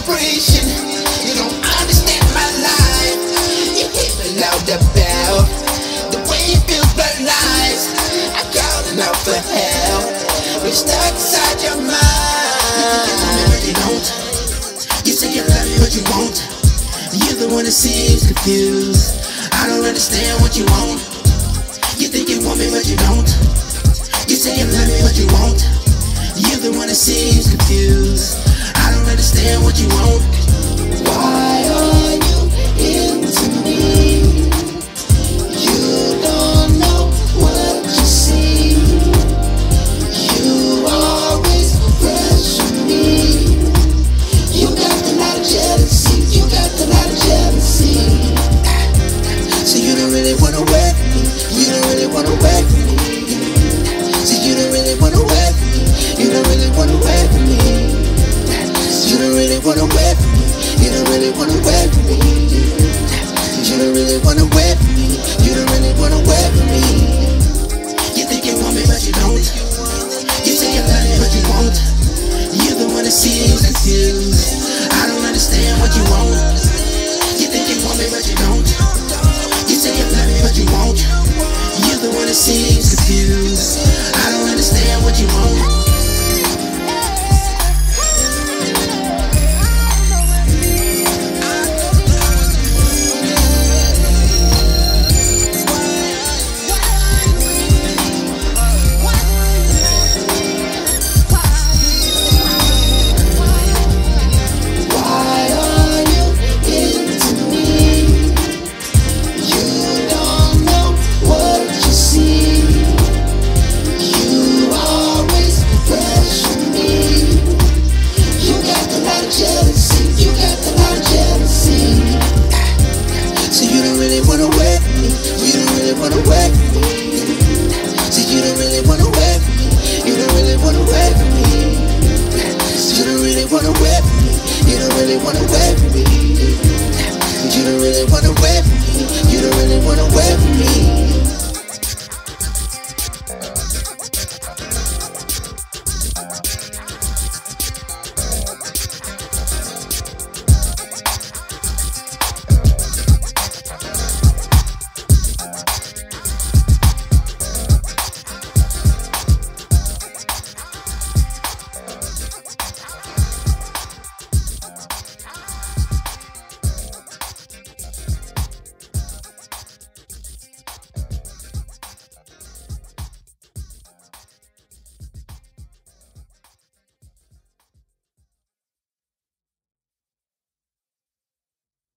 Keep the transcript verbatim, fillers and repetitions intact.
vibration. You don't understand my life. You hit me loud about the way you feel but lies. I'm calling out for help. We're stuck inside your mind. You think you want me but you don't. You say you love me but you won't. You're the one that seems confused. I don't understand what you want. You think you want me but you don't. You say you love me but you won't. You're the one that seems confused. I don't understand what you want. Why are you into me? You don't know what you see. You always pressure me. You got a lot of jealousy. You got a lot of jealousy. So you don't really wanna work with me. You don't really wanna work with me. So you don't really wanna work with me. You don't really wanna work with me. You don't really wanna work with me. You don't really wanna work with me. You don't really wanna work with me. You don't really wanna work with me. You think you want me but you don't. You say you love me but you won't. You're the one that seems confused. I don't understand what you want. You think you want me but you don't. You say you love me but you won't. You're the one that seems confused. I don't understand what you want. Wanna work with me, you don't really wanna work with me. You don't really wanna work with me, you don't really wanna work with me.